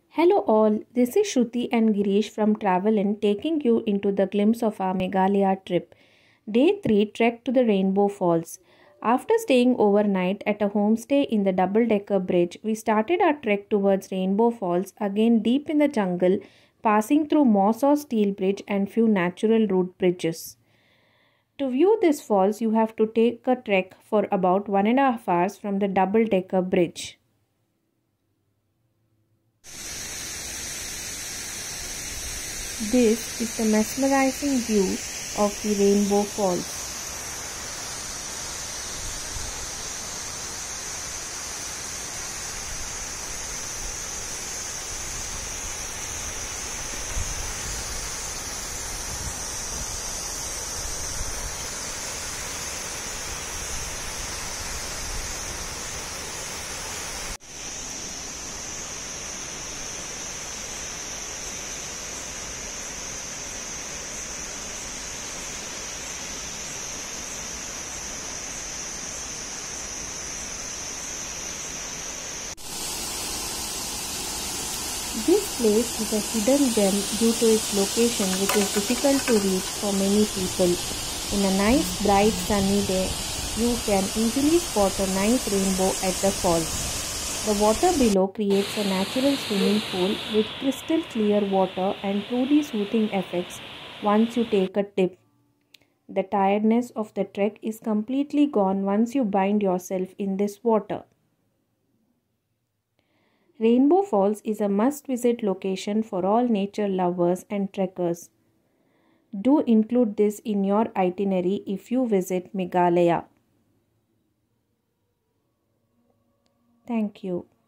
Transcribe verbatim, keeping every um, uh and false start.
Hello all, this is Shruti and Girish from Travelin taking you into the glimpse of our Meghalaya trip. Day three trek to the Rainbow Falls. After staying overnight at a homestay in the double-decker bridge, we started our trek towards Rainbow Falls, again deep in the jungle, passing through Mosaw Steel Bridge and few natural route bridges. To view this falls, you have to take a trek for about one and a half hours from the double-decker bridge. This is the mesmerizing view of the Rainbow Falls. This place is a hidden gem due to its location, which is difficult to reach for many people. In a nice bright sunny day, you can easily spot a nice rainbow at the falls. The water below creates a natural swimming pool with crystal clear water and truly soothing effects once you take a dip. The tiredness of the trek is completely gone once you bind yourself in this water. Rainbow Falls is a must-visit location for all nature lovers and trekkers. Do include this in your itinerary if you visit Meghalaya. Thank you.